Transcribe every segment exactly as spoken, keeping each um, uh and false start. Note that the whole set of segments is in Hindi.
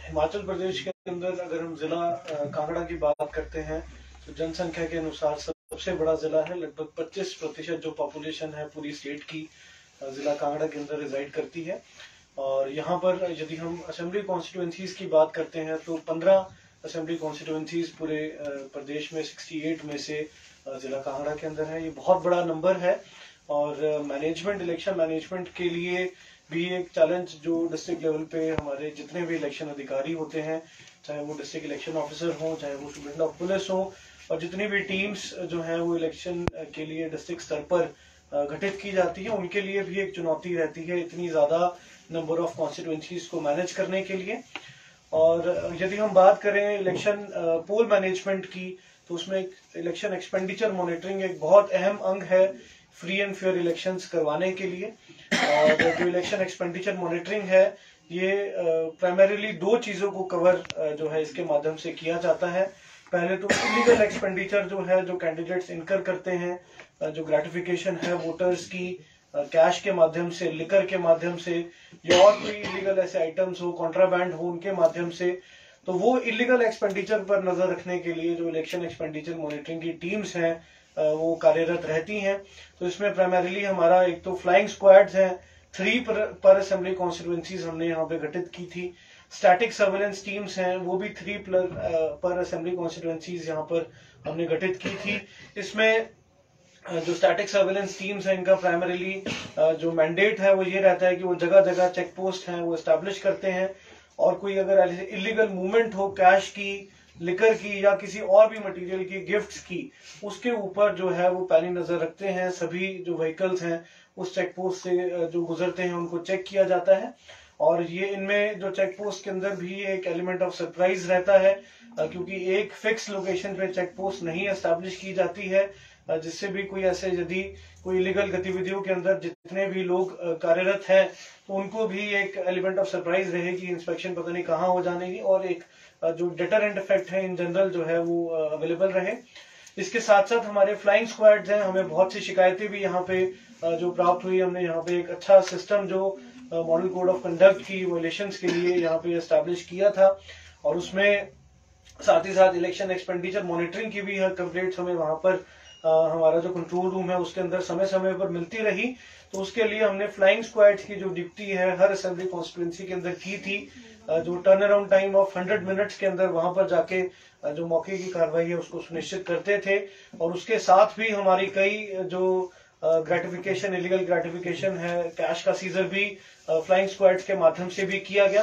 हिमाचल प्रदेश के अंदर अगर हम जिला कांगड़ा की बात करते हैं तो जनसंख्या के अनुसार सबसे बड़ा जिला है। लगभग पच्चीस प्रतिशत जो पॉपुलेशन है पूरी स्टेट की जिला कांगड़ा के अंदर रिजाइड करती है। और यहाँ पर यदि हम असेंबली कॉन्स्टिट्यूएंसीज की बात करते हैं तो पंद्रह असेंबली कॉन्स्टिट्यूएंसीज पूरे प्रदेश में अड़सठ में से जिला कांगड़ा के अंदर है। ये बहुत बड़ा नंबर है और मैनेजमेंट इलेक्शन मैनेजमेंट के लिए भी एक चैलेंज जो डिस्ट्रिक्ट लेवल पे हमारे जितने भी इलेक्शन अधिकारी होते हैं, चाहे वो डिस्ट्रिक्ट इलेक्शन ऑफिसर हो, चाहे वो सुपरिटेंडेंट ऑफ पुलिस हो, और जितनी भी टीम्स जो हैं वो इलेक्शन के लिए डिस्ट्रिक्ट स्तर पर गठित की जाती है, उनके लिए भी एक चुनौती रहती है इतनी ज्यादा नंबर ऑफ कॉन्स्टिट्यूएंसीज को मैनेज करने के लिए। और यदि हम बात करें इलेक्शन पोल मैनेजमेंट की तो उसमें इलेक्शन एक्सपेंडिचर मॉनिटरिंग एक बहुत अहम अंग है फ्री एंड फेयर इलेक्शंस करवाने के लिए। और जो इलेक्शन एक्सपेंडिचर मॉनिटरिंग है ये प्राइमरीली दो चीजों को कवर जो है इसके माध्यम से किया जाता है। पहले तो इलीगल एक्सपेंडिचर जो है जो कैंडिडेट्स इनकर करते हैं, जो ग्रेटिफिकेशन है वोटर्स की कैश के माध्यम से, लिकर के माध्यम से, या और कोई इलीगल ऐसे आइटम्स हो, कॉन्ट्राबैंड हो, उनके माध्यम से, तो वो इलीगल एक्सपेंडिचर पर नजर रखने के लिए जो इलेक्शन एक्सपेंडिचर मॉनिटरिंग की टीम्स हैं वो कार्यरत रहती हैं। तो इसमें प्राइमरीली हमारा एक तो फ्लाइंग स्क्वाड्स हैं, थ्री पर, पर असेंबली कॉन्स्टिट्यूएंसीज हमने यहाँ पे गठित की थी। स्टैटिक सर्वेलेंस टीम्स हैं वो भी थ्री पर असेंबली कॉन्स्टिट्यूएंसीज यहाँ पर हमने गठित की थी। इसमें जो स्टैटिक सर्वेलेंस टीम्स हैं इनका प्राइमरीली जो मैंडेट है वो ये रहता है कि वो जगह जगह चेक पोस्ट हैं वो एस्टैब्लिश करते हैं, और कोई अगर इलीगल मूवमेंट हो कैश की, लिकर की या किसी और भी मटेरियल की, गिफ्ट्स की, उसके ऊपर जो है वो पैनी नजर रखते हैं। सभी जो व्हीकल्स हैं उस चेक पोस्ट से जो गुजरते हैं उनको चेक किया जाता है। और ये इनमें जो चेक पोस्ट के अंदर भी एक एलिमेंट ऑफ सरप्राइज रहता है क्योंकि एक फिक्स लोकेशन पे चेक पोस्ट नहीं एस्टैब्लिश की जाती है, जिससे भी कोई ऐसे यदि कोई इलीगल गतिविधियों के अंदर जितने भी लोग कार्यरत हैं तो उनको भी एक एलिमेंट ऑफ सरप्राइज रहे कि इंस्पेक्शन पता नहीं कहाँ हो जाने की, और एक जो डिटरेंट इफेक्ट है इन जनरल जो है वो अवेलेबल रहे। इसके साथ साथ हमारे फ्लाइंग स्क्वाड्स हैं, हमें बहुत सी शिकायतें भी यहाँ पे जो प्राप्त हुई, हमने यहाँ पे एक अच्छा सिस्टम जो मॉडल कोड ऑफ कंडक्ट की वायलेशंस के लिए यहाँ पे एस्टैब्लिश किया था, और उसमें साथ ही साथ इलेक्शन एक्सपेंडिचर मॉनिटरिंग की भी कंप्लेंट्स हमें वहां पर आ, हमारा जो कंट्रोल रूम है उसके अंदर समय समय पर मिलती रही। तो उसके लिए हमने फ्लाइंग स्क्वाड्स की जो ड्यूटी है हर असेंबली कॉन्स्टिट्यूएंसी के अंदर की थी, जो turn around time of hundred minutes के अंदर वहां पर जाके जो मौके की कार्रवाई है उसको सुनिश्चित करते थे। और उसके साथ भी हमारी कई जो ग्रेटिफिकेशन, इलीगल ग्रेटिफिकेशन है, कैश का सीजर भी फ्लाइंग स्क्वाड्स के माध्यम से भी किया गया।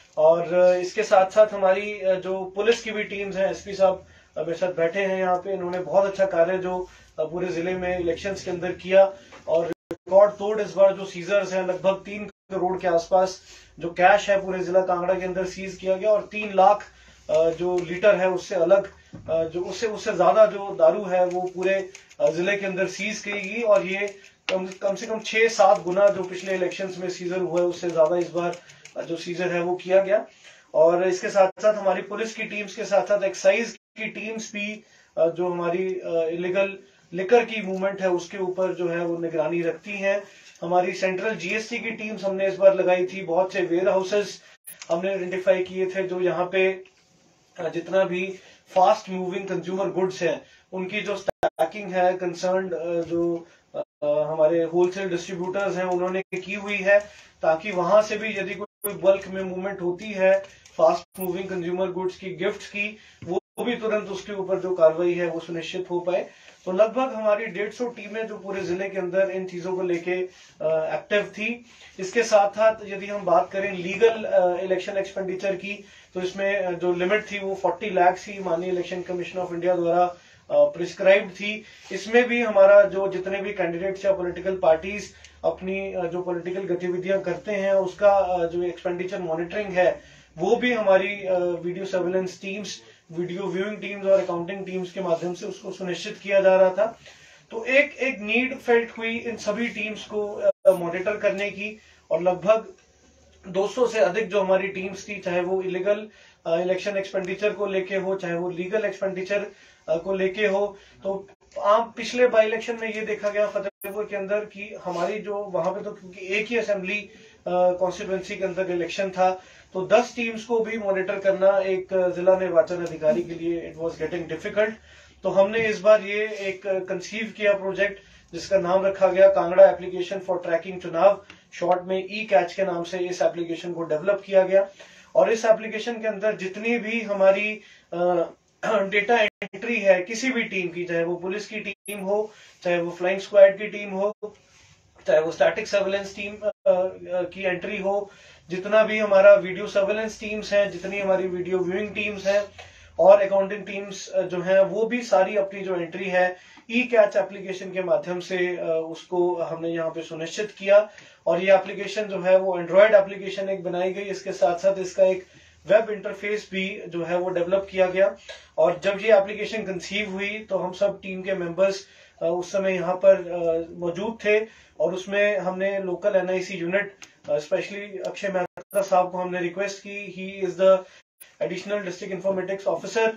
और इसके साथ साथ हमारी जो पुलिस की भी टीम्स हैं, एसपी साहब मेरे साथ बैठे हैं यहाँ पे, इन्होंने बहुत अच्छा कार्य जो पूरे जिले में इलेक्शंस के अंदर किया। और रिकॉर्ड तोड़ इस बार जो सीजर्स हैं, लगभग तीन करोड़ के आसपास जो कैश है पूरे जिला कांगड़ा के अंदर सीज किया गया, और तीन लाख जो लीटर है उससे अलग जो उससे उससे ज्यादा जो दारू है वो पूरे जिले के अंदर सीज की गई। और ये कम, कम से कम छह सात गुना जो पिछले इलेक्शंस में सीजर हुआ है उससे ज्यादा इस बार जो सीजर है वो किया गया। और इसके साथ साथ हमारी पुलिस की टीम्स के साथ साथ एक्साइज की टीम्स भी जो हमारी इलीगल लिकर की मूवमेंट है उसके ऊपर जो है वो निगरानी रखती हैं। हमारी सेंट्रल जीएसटी की टीम्स हमने इस बार लगाई थी, बहुत से वेयर हाउसेस हमने आइडेंटिफाई किए थे जो यहाँ पे जितना भी फास्ट मूविंग कंज्यूमर गुड्स हैं उनकी जो स्टैकिंग है कंसर्न जो हमारे होलसेल डिस्ट्रीब्यूटर्स हैं उन्होंने की हुई है, ताकि वहां से भी यदि कोई बल्क में मूवमेंट होती है फास्ट मूविंग कंज्यूमर गुड्स की, गिफ्ट्स की, वो भी तुरंत उसके ऊपर जो कार्रवाई है वो सुनिश्चित हो पाए। तो लगभग हमारी डेढ़ सौ टीमें जो पूरे जिले के अंदर इन चीजों को लेके एक्टिव थी। इसके साथ साथ यदि हम बात करें लीगल इलेक्शन एक्सपेंडिचर की तो इसमें जो लिमिट थी वो चालीस लाख थी, माननीय इलेक्शन कमीशन ऑफ इंडिया द्वारा प्रिस्क्राइब्ड थी। इसमें भी हमारा जो जितने भी कैंडिडेट्स या पॉलिटिकल पार्टीज अपनी जो पॉलिटिकल गतिविधियां करते हैं उसका जो एक्सपेंडिचर मॉनिटरिंग है वो भी हमारी video surveillance teams, video viewing teams और अकाउंटिंग टीम्स के माध्यम से उसको सुनिश्चित किया जा रहा था। तो एक एक नीड फेल्ट हुई इन सभी टीम्स को मॉनिटर करने की, और लगभग दो सौ से अधिक जो हमारी टीम्स थी, चाहे वो इलीगल इलेक्शन एक्सपेंडिचर को लेके हो, चाहे वो लीगल एक्सपेंडिचर को लेके हो। तो आम पिछले बाई इलेक्शन में ये देखा गया फतेहपुर के अंदर कि हमारी जो वहां पे तो क्योंकि एक ही असेंबली कॉन्स्टिट्यूंसी के अंदर इलेक्शन था, तो दस टीम्स को भी मॉनिटर करना एक जिला निर्वाचन अधिकारी के लिए इट वाज गेटिंग डिफिकल्ट। तो हमने इस बार ये एक कंसीव किया प्रोजेक्ट जिसका नाम रखा गया कांगड़ा एप्लीकेशन फॉर ट्रैकिंग चुनाव, शॉर्ट में ई कैच के नाम से इस एप्लीकेशन को डेवलप किया गया। और इस एप्लीकेशन के अंदर जितनी भी हमारी डेटा एंट्री है किसी भी टीम की, चाहे वो पुलिस की टीम हो, चाहे वो फ्लाइंग स्क्वाड की टीम हो, चाहे वो स्टैटिक सर्वेलेंस टीम की एंट्री हो, जितना भी हमारा वीडियो सर्वेलेंस टीम्स हैं, जितनी हमारी वीडियो व्यूइंग टीम्स हैं और अकाउंटिंग टीम्स जो हैं, वो भी सारी अपनी जो एंट्री है ई कैच एप्लीकेशन के माध्यम से उसको हमने यहाँ पे सुनिश्चित किया। और ये एप्लीकेशन जो है वो एंड्रॉयड एप्लीकेशन एक बनाई गई, इसके साथ साथ इसका एक वेब इंटरफेस भी जो है वो डेवलप किया गया। और जब ये एप्लीकेशन कंसीव हुई तो हम सब टीम के मेंबर्स उस समय यहाँ पर मौजूद थे और उसमें हमने local NIC unit specially Akshay Mehta साहब को हमने रिक्वेस्ट की, he is the additional district informatics officer,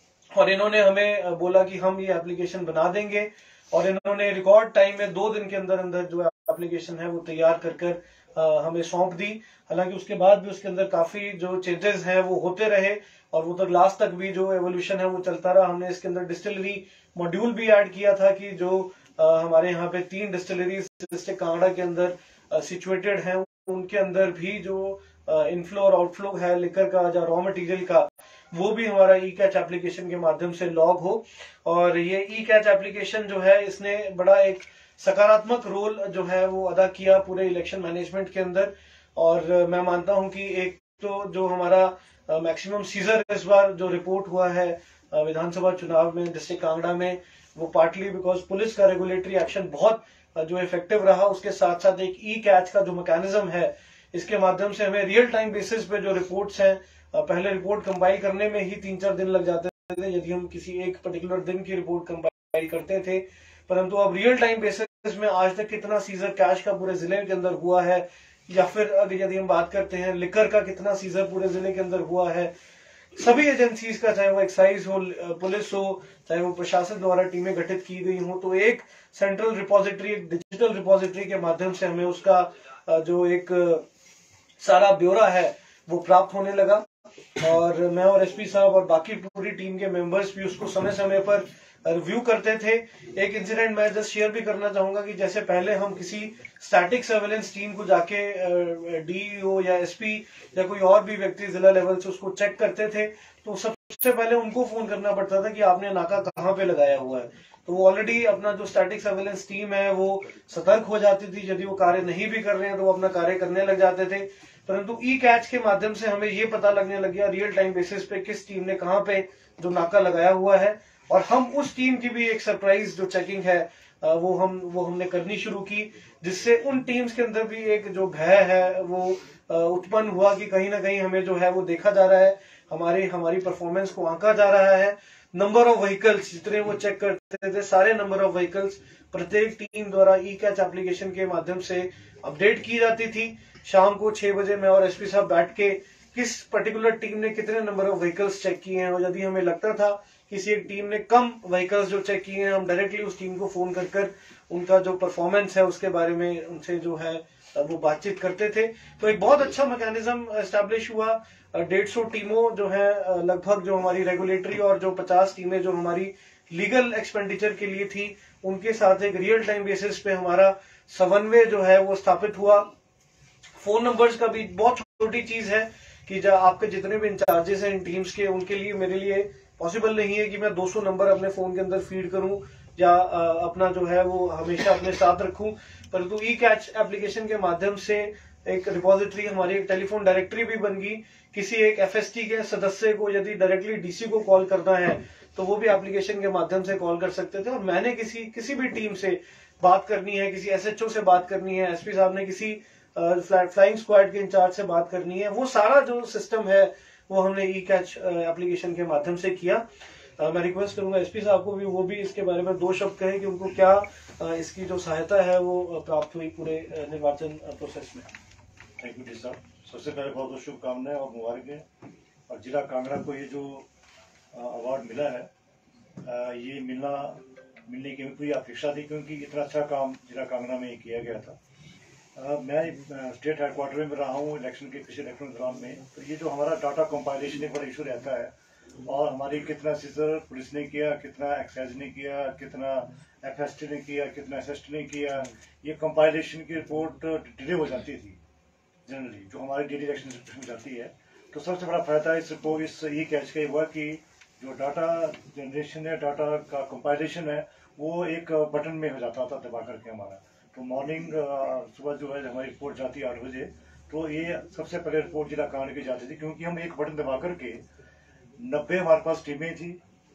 और इन्होंने हमें बोला कि हम ये एप्लीकेशन बना देंगे। और इन्होंने रिकॉर्ड टाइम में दो दिन के अंदर अंदर जो एप्लीकेशन है वो तैयार कर कर हमें सौंप दी। हालांकि उसके बाद भी उसके अंदर काफी जो चेंजेस हैं वो होते रहे और वो तक लास्ट तक भी जो एवोल्यूशन है वो चलता रहा। हमने इसके अंदर डिस्टिलरी मॉड्यूल भी ऐड किया था कि जो आ, हमारे यहाँ पे तीन डिस्टिलरीज डिस्ट्रिक्ट कांगड़ा के अंदर सिचुएटेड हैं, उनके अंदर भी जो इनफ्लो और आउटफ्लो है लिकर का या रॉ मटेरियल का, वो भी हमारा ई कैच एप्लीकेशन के माध्यम से लॉग हो। और ये ई कैच एप्लीकेशन जो है इसने बड़ा एक सकारात्मक रोल जो है वो अदा किया पूरे इलेक्शन मैनेजमेंट के अंदर। और मैं मानता हूं कि एक तो जो हमारा मैक्सिमम सीजर इस बार जो रिपोर्ट हुआ है विधानसभा चुनाव में डिस्ट्रिक्ट कांगड़ा में, वो पार्टली बिकॉज पुलिस का रेगुलेटरी एक्शन बहुत जो इफेक्टिव रहा, उसके साथ साथ एक ई कैच का जो मैकेनिज्म है इसके माध्यम से हमें रियल टाइम बेसिस पे जो रिपोर्ट्स हैं, पहले रिपोर्ट कंपाइल करने में ही तीन चार दिन लग जाते थे यदि हम किसी एक पर्टिकुलर दिन की रिपोर्ट कंपाइल करते थे, परंतु अब रियल टाइम बेसिस में आज तक कितना सीजर कैश का पूरे जिले के अंदर हुआ है, या फिर अगर यदि हम बात करते हैं लिकर का कितना सीजर पूरे जिले के अंदर हुआ है, सभी एजेंसीज का, चाहे वो एक्साइज हो, पुलिस हो, चाहे वो प्रशासन द्वारा टीमें गठित की गई हो, तो एक सेंट्रल रिपोजिटरी, एक डिजिटल रिपोजिटरी के माध्यम से हमें उसका जो एक सारा ब्यौरा है वो प्राप्त होने लगा। और मैं और एसपी साहब और बाकी पूरी टीम के मेंबर्स भी उसको समय समय पर रिव्यू करते थे। एक इंसिडेंट मैं जस्ट शेयर भी करना चाहूंगा कि जैसे पहले हम किसी स्टैटिक सर्वेलेंस टीम को जाके डीईओ या एसपी या कोई और भी व्यक्ति जिला लेवल से उसको चेक करते थे, तो सबसे पहले उनको फोन करना पड़ता था कि आपने नाका कहाँ पे लगाया हुआ है। तो वो ऑलरेडी अपना जो स्टैटिक सर्वेलेंस टीम है वो सतर्क हो जाती थी, यदि वो कार्य नहीं भी कर रहे हैं तो वो अपना कार्य करने लग जाते थे। परंतु ई कैच के माध्यम से हमें ये पता लगने लग गया रियल टाइम बेसिस पे किस टीम ने कहाँ पे जो नाका लगाया हुआ है, और हम उस टीम की भी एक सरप्राइज जो चेकिंग है वो हम वो हमने करनी शुरू की, जिससे उन टीम्स के अंदर भी एक जो भय है वो उत्पन्न हुआ कि कहीं ना कहीं हमें जो है वो देखा जा रहा है, हमारी हमारी परफॉर्मेंस को आंका जा रहा है। नंबर ऑफ व्हीकल्स जितने वो चेक करते थे, सारे नंबर ऑफ व्हीकल्स प्रत्येक टीम द्वारा ई कैच एप्लीकेशन के माध्यम से अपडेट की जाती थी। शाम को छह बजे मैं और एसपी साहब बैठ के किस पर्टिकुलर टीम ने कितने नंबर ऑफ व्हीकल्स चेक किए हैं, और यदि हमें लगता था किसी एक टीम ने कम व्हीकल्स जो चेक किए हैं, हम डायरेक्टली उस टीम को फोन कर कर उनका जो परफॉर्मेंस है उसके बारे में उनसे जो है वो बातचीत करते थे। तो एक बहुत अच्छा मैकेनिज्म एस्टैब्लिश हुआ। डेढ़ सौ टीमों जो है लगभग जो हमारी रेगुलेटरी और जो पचास टीमें जो हमारी लीगल एक्सपेंडिचर के लिए थी, उनके साथ एक रियल टाइम बेसिस पे हमारा समन्वय जो है वो स्थापित हुआ। फोन नंबर्स का भी बहुत छोटी चीज है कि जब आपके जितने भी इंचार्जेस हैं इन टीम्स के, उनके लिए मेरे लिए पॉसिबल नहीं है कि मैं दो सौ नंबर अपने फोन के अंदर फीड करूं या अपना जो है वो हमेशा अपने साथ रखूं, परंतु ई कैच एप्लीकेशन के माध्यम से एक रिपोजिटरी, हमारी एक टेलीफोन डायरेक्टरी भी बन गई। किसी एक एफएसटी के सदस्य को यदि डायरेक्टली डीसी को कॉल करना है तो वो भी एप्लीकेशन के माध्यम से कॉल कर सकते थे। और मैंने किसी किसी भी टीम से बात करनी है, किसी एसएचओ से बात करनी है, एसपी साहब ने किसी फ्लाइंग स्क्वाड के इंचार्ज से बात करनी है, वो सारा जो सिस्टम है वो हमने ई कैच एप्लीकेशन के माध्यम से किया। uh, मैं रिक्वेस्ट करूंगा एसपी साहब को भी वो भी इसके बारे में दो शब्द कहें कि उनको क्या uh, इसकी जो सहायता है वो प्राप्त हुई पूरे uh, निर्वाचन प्रोसेस में। थैंक यू डी साहब, सबसे पहले बहुत बहुत शुभकामनाएं और मुबारकें। और जिला कांगड़ा को ये जो अवार्ड मिला है, आ, ये मिलना मिलने की पूरी अपेक्षा थी, क्योंकि इतना अच्छा काम जिला कांगड़ा में किया गया था। मैं स्टेट हेडक्वार्टर में रहा हूँ इलेक्शन के पिछले इलेक्शन दौरान में। तो ये जो हमारा डाटा कंपाइलेशन एक बड़ा इशू रहता है, और हमारी कितना सीजर पुलिस ने किया, कितना एक्साइज ने किया, कितना एफएसटी ने किया, कितना एसएसटी ने किया, ये कंपाइलेशन की रिपोर्ट डिले हो जाती थी जनरली, जो हमारी डेली इलेक्शन में जाती है। तो सबसे बड़ा फायदा इस रिपोर्ट इस ई कैच का हुआ कि जो डाटा जनरेशन है, डाटा का कंपाइलेशन है, वो एक बटन में हो जाता था दबा करके हमारा। तो मॉर्निंग सुबह जो है हमारी रिपोर्ट जाती है आठ बजे, तो ये सबसे पहले रिपोर्ट जिला कांगड़ा की जाती थी, क्योंकि हम एक बटन दबा करके नब्बे हमारे पास टीमें थी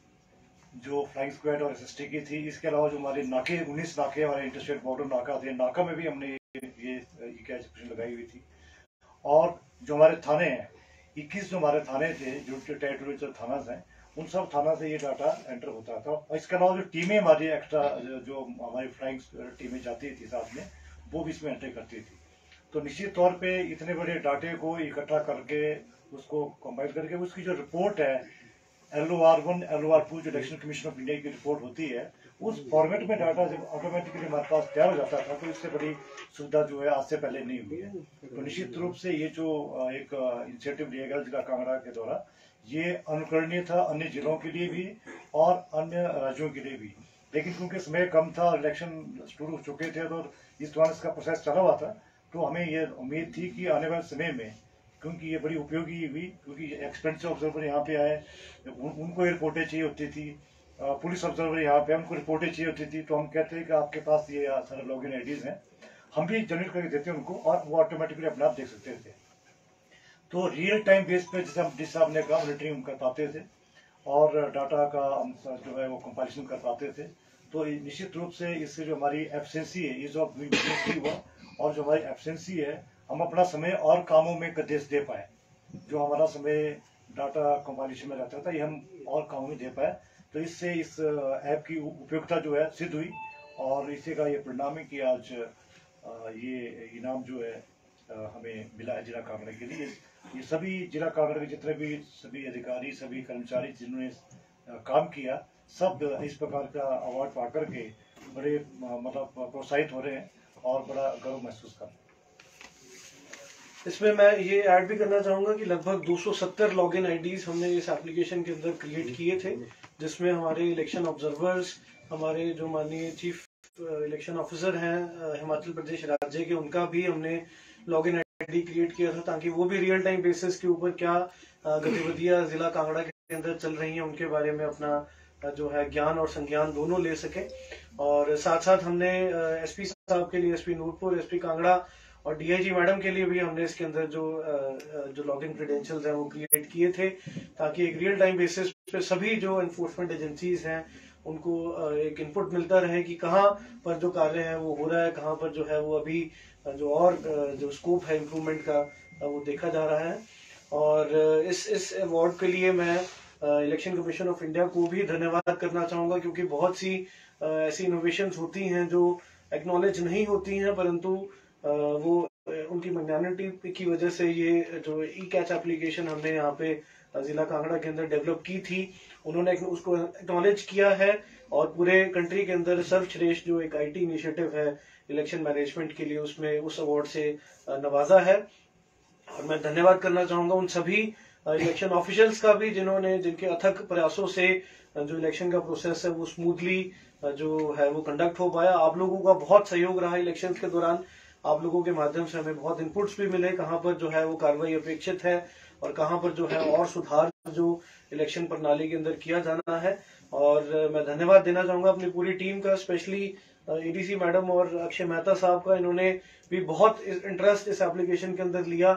जो फ्लाइंग स्क्वाड और एसएसटी की थी। इसके अलावा जो हमारे नाके उन्नीस नाके हमारे इंटरस्टेट बॉर्डर नाका थे, नाका में भी हमने ये कैच लगाई हुई थी। और जो हमारे थाने हैं, इक्कीस जो हमारे थाने थे, जो टेरिटोरियल थाना हैं, उन सब थाना से ये डाटा एंटर होता था। और इसके अलावा जो टीमें हमारी एक्स्ट्रा जो हमारी फ्लाइंग टीमें जाती थी साथ में, वो भी इसमें एंटर करती थी। तो निश्चित तौर पे इतने बड़े डाटे को इकट्ठा करके उसको कंपाइल करके उसकी जो रिपोर्ट है L O R one L O R two जो इलेक्शन कमीशन ऑफ इंडिया की रिपोर्ट होती है, उस फॉर्मेट में डाटा जब ऑटोमेटिकली हमारे पास तैयार हो जाता था, तो इससे बड़ी सुविधा जो है आज से पहले नहीं हुई है। तो निश्चित रूप से ये जो एक इनिशिएटिव लिया गया जिला कांगड़ा के द्वारा, ये अनुकरणीय था अन्य जिलों के लिए भी और अन्य राज्यों के लिए भी। लेकिन क्योंकि समय कम था, इलेक्शन शुरू हो चुके थे, तो इस दौरान इसका प्रोसेस चला हुआ था, तो हमें ये उम्मीद थी कि आने वाले समय में, क्योंकि ये बड़ी उपयोगी हुई, क्योंकि एक्सपेंसिव ऑब्जर्वर यहाँ पे आए, उन, उनको रिपोर्टें चाहिए होती थी, पुलिस ऑब्जर्वर यहाँ पे उनको रिपोर्टें चाहिए होती थी। तो हम कहते हैं कि आपके पास ये सारे लॉग इन आईडीज हैं, हम भी जनरेट करके देते हैं उनको, और वो ऑटोमेटिकली अपने आप देख सकते थे। तो रियल टाइम बेस पे जैसे हम जिस हिसाब ने कहा मॉनिटरिंग कर पाते थे और डाटा का जो है वो कंपाइलेशन कर पाते थे। तो निश्चित रूप से इससे जो हमारी एफिशिएंसी है, ये जो हुआ, और जो हमारी एफिशिएंसी है, हम अपना समय और कामों में देश दे पाए। जो हमारा समय डाटा कंपाइलेशन में रहता था, ये हम और कामों में दे पाए। तो इससे इस ऐप की उपयोगिता जो है सिद्ध हुई, और इसी का ये परिणाम है कि आज ये इनाम जो है हमें मिला है जिला कांगड़ा के लिए। ये सभी जिला कांगड़ा के जितने भी सभी अधिकारी, सभी कर्मचारी जिन्होंने काम किया, सब इस प्रकार का अवार्ड पा करके बड़े मतलब प्रोत्साहित हो रहे हैं और बड़ा गर्व महसूस कर रहे हैं। इसमें मैं ये ऐड भी करना चाहूंगा कि लगभग दो सौ सत्तर लॉगिन आईडीज हमने इस एप्लीकेशन के अंदर क्रिएट किए थे, जिसमें हमारे इलेक्शन ऑब्जर्वर्स, हमारे जो माननीय चीफ इलेक्शन ऑफिसर हैं हिमाचल प्रदेश राज्य के, उनका भी हमने लॉगिन आईडी क्रिएट किया था, ताकि वो भी रियल टाइम बेसिस के ऊपर क्या गतिविधियां जिला कांगड़ा के अंदर चल रही हैं उनके बारे में अपना जो है ज्ञान और संज्ञान दोनों ले सके। और साथ साथ हमने एसपी साहब के लिए, एसपी नूरपुर, एसपी कांगड़ा और डीआईजी मैडम के लिए भी हमने इसके अंदर जो जो लॉगिन क्रेडेंशियल्स हैं वो क्रिएट किए थे, ताकि एक रियल टाइम बेसिस पे सभी जो एनफोर्समेंट एजेंसीज हैं उनको एक इनपुट मिलता रहे कि कहाँ पर जो कार्य है वो हो रहा है, कहाँ पर जो है वो अभी जो और जो स्कोप है इम्प्रूवमेंट का वो देखा जा रहा है। और इस इस अवार्ड के लिए मैं इलेक्शन कमीशन ऑफ इंडिया को भी धन्यवाद करना चाहूंगा, क्योंकि बहुत सी ऐसी इनोवेशंस होती हैं जो एक्नॉलेज नहीं होती हैं, परंतु वो उनकी मैग्नेटिक की वजह से ये जो ई कैच एप्लीकेशन हमने यहाँ पे जिला कांगड़ा के अंदर डेवलप की थी, उन्होंने उसको एक्नॉलेज किया है और पूरे कंट्री के अंदर सर्वश्रेष्ठ जो एक आईटी इनिशिएटिव है इलेक्शन मैनेजमेंट के लिए, उसमें उस अवार्ड से नवाजा है। और मैं धन्यवाद करना चाहूंगा उन सभी इलेक्शन ऑफिशियल्स का भी, जिन्होंने जिनके अथक प्रयासों से जो इलेक्शन का प्रोसेस है वो स्मूथली जो है वो कंडक्ट हो पाया। आप लोगों का बहुत सहयोग रहा इलेक्शन के दौरान, आप लोगों के माध्यम से हमें बहुत इनपुट्स भी मिले, कहाँ पर जो है वो कार्रवाई अपेक्षित है और कहाँ पर जो है और सुधार जो इलेक्शन प्रणाली के अंदर किया जाना है। और मैं धन्यवाद देना चाहूंगा अपनी पूरी टीम का, स्पेशली एडीसी मैडम और अक्षय मेहता साहब का। इन्होंने भी बहुत इंटरेस्ट इस एप्लीकेशन के अंदर लिया,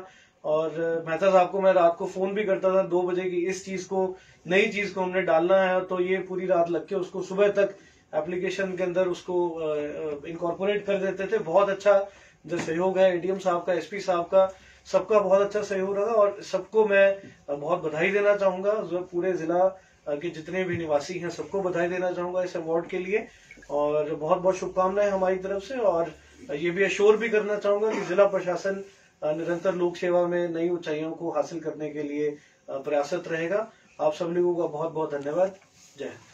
और मेहता साहब को मैं रात को फोन भी करता था दो बजे की इस चीज को, नई चीज को हमने डालना है, तो ये पूरी रात लग के उसको सुबह तक एप्लीकेशन के अंदर उसको इनकॉर्पोरेट कर देते थे। बहुत अच्छा जो सहयोग है एडीएम साहब का, एसपी साहब का, सबका बहुत अच्छा सहयोग रहा, और सबको मैं बहुत बधाई देना चाहूंगा। जो पूरे जिला के जितने भी निवासी हैं सबको बधाई देना चाहूंगा इस अवार्ड के लिए, और बहुत बहुत शुभकामनाएं हमारी तरफ से। और ये भी अश्योर भी करना चाहूंगा कि जिला प्रशासन निरंतर लोक सेवा में नई ऊंचाइयों को हासिल करने के लिए प्रयासरत रहेगा। आप सब लोगों का बहुत बहुत धन्यवाद। जय हिंद।